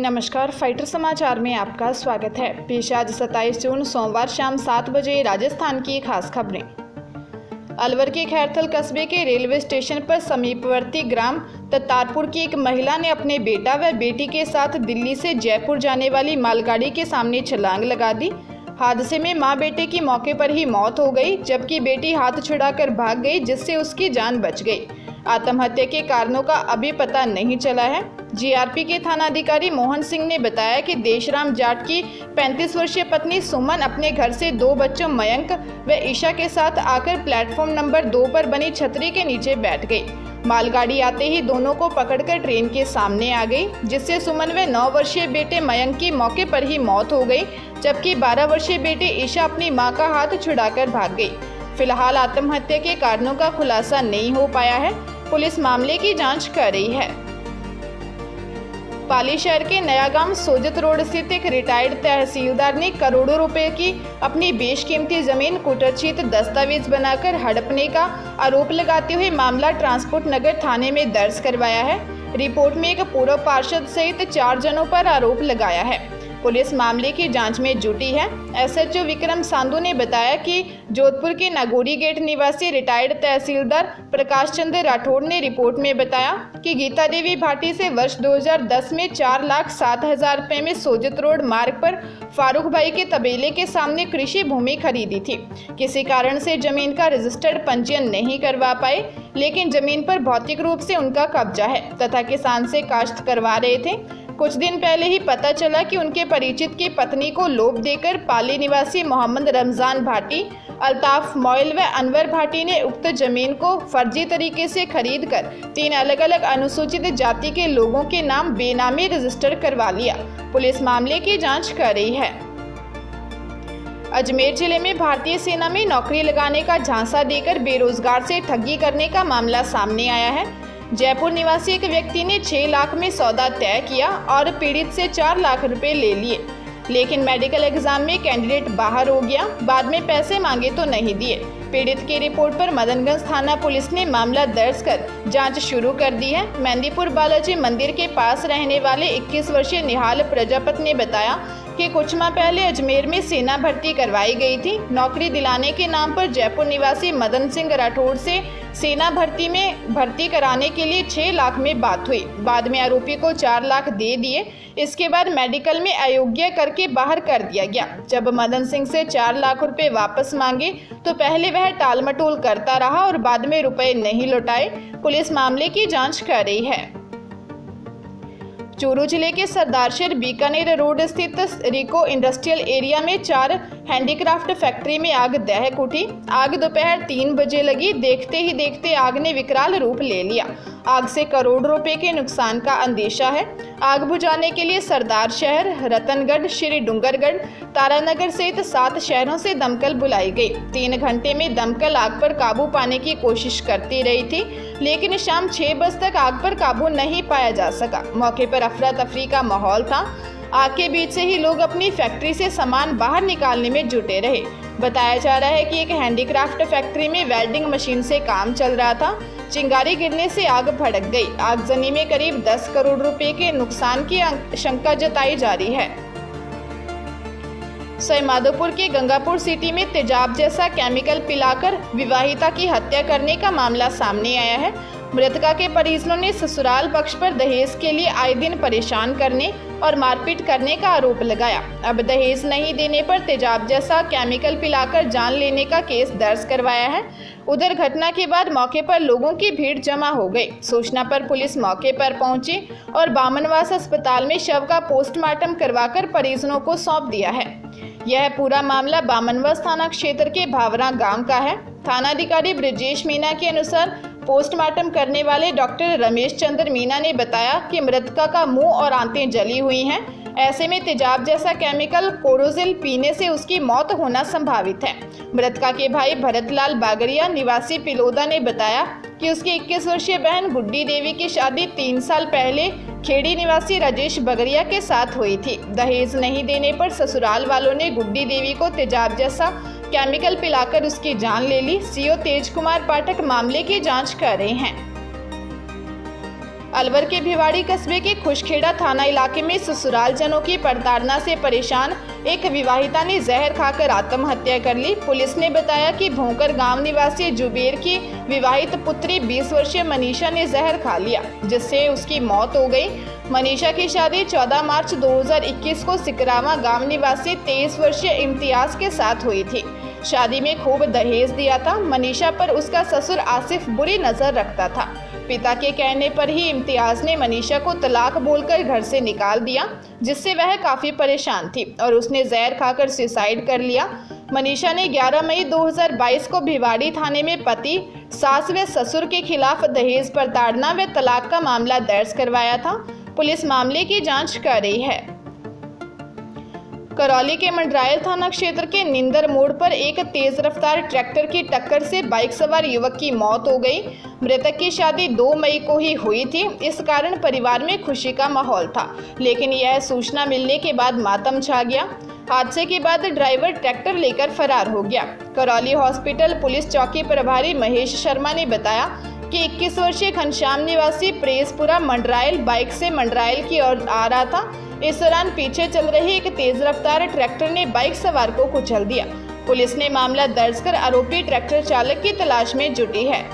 नमस्कार, फाइटर समाचार में आपका स्वागत है। पेश आज 27 जून सोमवार शाम 7 बजे राजस्थान की खास खबरें। अलवर के खैरथल कस्बे के रेलवे स्टेशन पर समीपवर्ती ग्राम तत्तारपुर की एक महिला ने अपने बेटा व बेटी के साथ दिल्ली से जयपुर जाने वाली मालगाड़ी के सामने छलांग लगा दी। हादसे में मां बेटे की मौके पर ही मौत हो गई, जबकि बेटी हाथ छुड़ाकर भाग गई, जिससे उसकी जान बच गई। आत्महत्या के कारणों का अभी पता नहीं चला है। जीआरपी के थानाधिकारी मोहन सिंह ने बताया कि देशराम जाट की 35 वर्षीय पत्नी सुमन अपने घर से 2 बच्चों मयंक व ईशा के साथ आकर प्लेटफॉर्म नंबर 2 पर बनी छतरी के नीचे बैठ गई। मालगाड़ी आते ही दोनों को पकड़कर ट्रेन के सामने आ गई, जिससे सुमन व 9 वर्षीय बेटे मयंक की मौके पर ही मौत हो गई, जबकि 12 वर्षीय बेटी ईशा अपनी मां का हाथ छुड़ाकर भाग गई। फिलहाल आत्महत्या के कारणों का खुलासा नहीं हो पाया है। पुलिस मामले की जांच कर रही है। पाली शहर के नया गांव सोजत रोड स्थित एक रिटायर्ड तहसीलदार ने करोड़ों रुपए की अपनी बेशकीमती जमीन कुटरछित दस्तावेज बनाकर हड़पने का आरोप लगाते हुए मामला ट्रांसपोर्ट नगर थाने में दर्ज करवाया है। रिपोर्ट में एक पूर्व पार्षद सहित 4 जनों पर आरोप लगाया है। पुलिस मामले की जांच में जुटी है। एसएचओ विक्रम सांधु ने बताया कि जोधपुर के नागौरी गेट निवासी रिटायर्ड तहसीलदार प्रकाश चंद्र राठौड़ ने रिपोर्ट में बताया कि गीता देवी भाटी से वर्ष 2010 में 4,07,000 रुपये में सोजत रोड मार्ग पर फारूक भाई के तबेले के सामने कृषि भूमि खरीदी थी। किसी कारण से जमीन का रजिस्टर्ड पंजीयन नहीं करवा पाए, लेकिन जमीन पर भौतिक रूप से उनका कब्जा है तथा किसान से काश्त करवा रहे थे। कुछ दिन पहले ही पता चला कि उनके परिचित की पत्नी को लोभ देकर पाली निवासी मोहम्मद रमजान भाटी, अल्ताफ मोइल व अनवर भाटी ने उक्त जमीन को फर्जी तरीके से खरीदकर 3 अलग अलग अनुसूचित जाति के लोगों के नाम बेनामी रजिस्टर करवा लिया। पुलिस मामले की जांच कर रही है। अजमेर जिले में भारतीय सेना में नौकरी लगाने का झांसा देकर बेरोजगार से ठगी करने का मामला सामने आया है। जयपुर निवासी एक व्यक्ति ने 6 लाख में सौदा तय किया और पीड़ित से 4 लाख रुपए ले लिए, लेकिन मेडिकल एग्जाम में कैंडिडेट बाहर हो गया। बाद में पैसे मांगे तो नहीं दिए। पीड़ित की रिपोर्ट पर मदनगंज थाना पुलिस ने मामला दर्ज कर जांच शुरू कर दी है। मेहंदीपुर बालाजी मंदिर के पास रहने वाले 21 वर्षीय निहाल प्रजापत ने बताया कि कुछ माह पहले अजमेर में सेना भर्ती करवाई गई थी। नौकरी दिलाने के नाम पर जयपुर निवासी मदन सिंह राठौड़ से सेना भर्ती में भर्ती कराने के लिए 6 लाख में बात हुई। बाद में आरोपी को 4 लाख दे दिए। इसके बाद मेडिकल में अयोग्य करके बाहर कर दिया गया। जब मदन सिंह से 4 लाख रुपए वापस मांगे तो पहले वह टाल मटोल करता रहा और बाद में रुपए नहीं लौटाए। पुलिस मामले की जांच कर रही है। चूरू जिले के सरदारशहर बीकानेर रोड स्थित रिको इंडस्ट्रियल एरिया में 4 हैंडीक्राफ्ट फैक्ट्री में आग दहक उठी। आग दोपहर 3 बजे लगी। देखते ही देखते आग ने विकराल रूप ले लिया। आग से करोड़ रुपए के नुकसान का अंदेशा है। आग बुझाने के लिए सरदारशहर, रतनगढ़, श्री डूंगरगढ़, तारानगर सहित 7 शहरों से दमकल बुलाई गई। 3 घंटे में दमकल आग पर काबू पाने की कोशिश करती रही थी, लेकिन शाम 6 बजे तक आग पर काबू नहीं पाया जा सका। मौके पर अफरा तफरी का माहौल था। आग के बीच से ही लोग अपनी फैक्ट्री से सामान बाहर निकालने में जुटे रहे। बताया जा रहा है कि एक हैंडीक्राफ्ट फैक्ट्री में वेल्डिंग मशीन से काम चल रहा था। चिंगारी गिरने से आग भड़क गई। आगजनी में करीब 10 करोड़ रुपए के नुकसान की आशंका जताई जा रही है। सवाईमाधोपुर के गंगापुर सिटी में तेजाब जैसा केमिकल पिलाकर विवाहिता की हत्या करने का मामला सामने आया है। मृतका के परिजनों ने ससुराल पक्ष पर दहेज के लिए आए दिन परेशान करने और मारपीट करने का आरोप लगाया। अब दहेज नहीं देने पर तेजाब जैसा केमिकल पिलाकर जान लेने का केस दर्ज करवाया है। उधर घटना के बाद मौके पर लोगों की भीड़ जमा हो गई। सूचना पर पुलिस मौके पर पहुंची और बामनवास अस्पताल में शव का पोस्टमार्टम करवाकर परिजनों को सौंप दिया है। यह पूरा मामला बामनवास थाना क्षेत्र के भावरा गांव का है। थानाधिकारी ब्रिजेश मीना के अनुसार पोस्टमार्टम करने वाले डॉक्टर रमेश चंद्र मीना ने बताया कि मृतका का मुंह और आंतें जली हुई हैं। ऐसे में तेजाब जैसा केमिकल कोरोजिल पीने से उसकी मौत होना संभावित है। मृतका के भाई भरतलाल बागरिया निवासी पिलोदा ने बताया कि उसकी 21 वर्षीय बहन गुड्डी देवी की शादी 3 साल पहले खेड़ी निवासी राजेश बगरिया के साथ हुई थी। दहेज नहीं देने पर ससुराल वालों ने गुड्डी देवी को तेजाब जैसा केमिकल पिलाकर उसकी जान ले ली। सीओ तेज कुमार पाठक मामले की जांच कर रहे हैं। अलवर के भिवाड़ी कस्बे के खुशखेड़ा थाना इलाके में ससुराल जनों की प्रताड़ना से परेशान एक विवाहिता ने जहर खाकर आत्महत्या कर ली। पुलिस ने बताया कि भोंकर गांव निवासी जुबेर की विवाहित पुत्री 20 वर्षीय मनीषा ने जहर खा लिया, जिससे उसकी मौत हो गई। मनीषा की शादी 14 मार्च 2021 को सिकरावा गांव निवासी 23 वर्षीय इम्तियाज के साथ हुई थी। शादी में खूब दहेज दिया था। मनीषा पर उसका ससुर आसिफ बुरी नजर रखता था। पिता के कहने पर ही इम्तियाज ने मनीषा को तलाक बोलकर घर से निकाल दिया, जिससे वह काफी परेशान थी और उसने जहर खाकर सुसाइड कर लिया। मनीषा ने 11 मई 2022 को भिवाड़ी थाने में पति, सास व ससुर के खिलाफ दहेज प्रताड़ना व तलाक का मामला दर्ज करवाया था। पुलिस मामले की जांच कर रही है। करौली के मंडरायल थाना क्षेत्र के निंदर मोड़ पर एक तेज रफ्तार ट्रैक्टर की टक्कर से बाइक सवार युवक की मौत हो गई। मृतक की शादी 2 मई को ही हुई थी। इस कारण परिवार में खुशी का माहौल था, लेकिन यह सूचना मिलने के बाद मातम छा गया। हादसे के बाद ड्राइवर ट्रैक्टर लेकर फरार हो गया। करौली हॉस्पिटल पुलिस चौकी प्रभारी महेश शर्मा ने बताया कि 21 वर्षीय घनश्याम निवासी प्रेसपुरा मंडरायल बाइक से मंडरायल की ओर आ रहा था। इस दौरान पीछे चल रही एक तेज रफ्तार ट्रैक्टर ने बाइक सवार को कुचल दिया। पुलिस ने मामला दर्ज कर आरोपी ट्रैक्टर चालक की तलाश में जुटी है।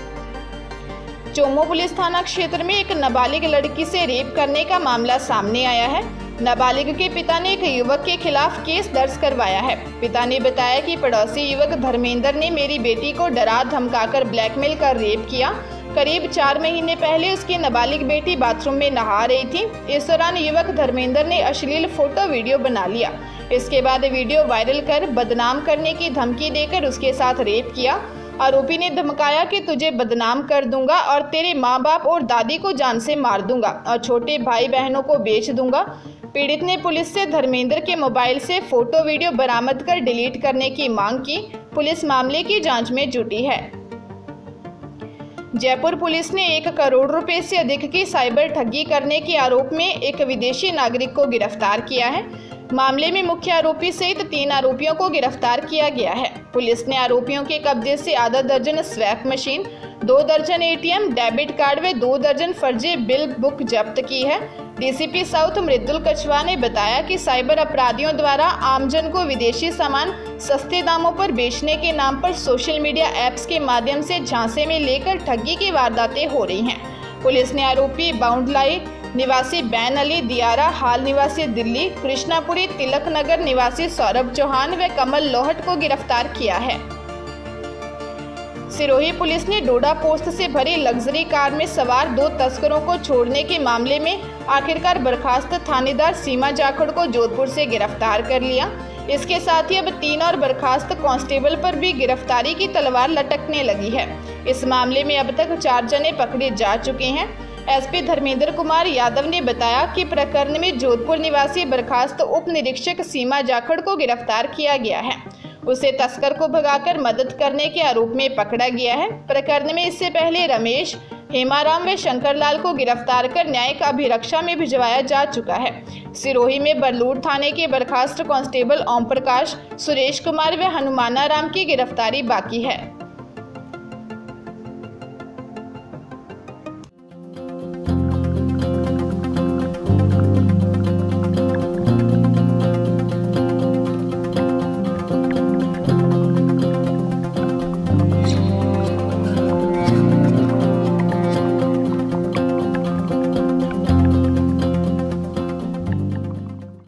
चोमो पुलिस थाना क्षेत्र में एक नाबालिग लड़की से रेप करने का मामला सामने आया है। नाबालिग के पिता ने एक युवक के खिलाफ केस दर्ज करवाया है। पिता ने बताया कि पड़ोसी युवक धर्मेंद्र ने मेरी बेटी को डरा धमकाकर ब्लैकमेल कर रेप किया। करीब 4 महीने पहले उसकी नाबालिग बेटी बाथरूम में नहा रही थी। इस दौरान युवक धर्मेंद्र ने अश्लील फोटो वीडियो बना लिया। इसके बाद वीडियो वायरल कर बदनाम करने की धमकी देकर उसके साथ रेप किया। आरोपी ने धमकाया कि तुझे बदनाम कर दूंगा और तेरे माँ बाप और दादी को जान से मार दूंगा और छोटे भाई बहनों को बेच दूंगा। पीड़ित ने पुलिस से धर्मेंद्र के मोबाइल से फोटो वीडियो बरामद कर डिलीट करने की मांग की। पुलिस मामले की जांच में जुटी है। जयपुर पुलिस ने 1 करोड़ रुपए से अधिक की साइबर ठगी करने के आरोप में एक विदेशी नागरिक को गिरफ्तार किया है। मामले में मुख्य आरोपी सहित 3 आरोपियों को गिरफ्तार किया गया है। पुलिस ने आरोपियों के कब्जे से आधा दर्जन स्वैप मशीन, 2 दर्जन एटीएम, डेबिट कार्ड व 2 दर्जन फर्जी बिल बुक जब्त की है। डीसीपी साउथ मृदुल कछवा ने बताया कि साइबर अपराधियों द्वारा आमजन को विदेशी सामान सस्ते दामों पर बेचने के नाम पर सोशल मीडिया ऐप्स के माध्यम से झांसे में लेकर ठगी की वारदातें हो रही हैं। पुलिस ने आरोपी बाउंडलाई निवासी बैन अली, दियारा हाल निवासी दिल्ली, कृष्णापुरी तिलक नगर निवासी सौरभ चौहान व कमल लोहट को गिरफ्तार किया है। सिरोही पुलिस ने डोडा पोस्ट से भरी लग्जरी कार में सवार 2 तस्करों को छोड़ने के मामले में आखिरकार बर्खास्त थानेदार सीमा जाखड़ को जोधपुर से गिरफ्तार कर लिया। इसके साथ ही अब 3 और बर्खास्त कांस्टेबल पर भी गिरफ्तारी की तलवार लटकने लगी है। इस मामले में अब तक 4 जने पकड़े जा चुके हैं। एसपी धर्मेंद्र कुमार यादव ने बताया कि प्रकरण में जोधपुर निवासी बर्खास्त उप निरीक्षक सीमा जाखड़ को गिरफ्तार किया गया है। उसे तस्कर को भगाकर मदद करने के आरोप में पकड़ा गया है। प्रकरण में इससे पहले रमेश, हेमाराम व शंकरलाल को गिरफ्तार कर न्यायिक अभिरक्षा में भिजवाया जा चुका है। सिरोही में बरलूर थाने के बर्खास्त कांस्टेबल ओम प्रकाश, सुरेश कुमार व हनुमाना राम की गिरफ्तारी बाकी है।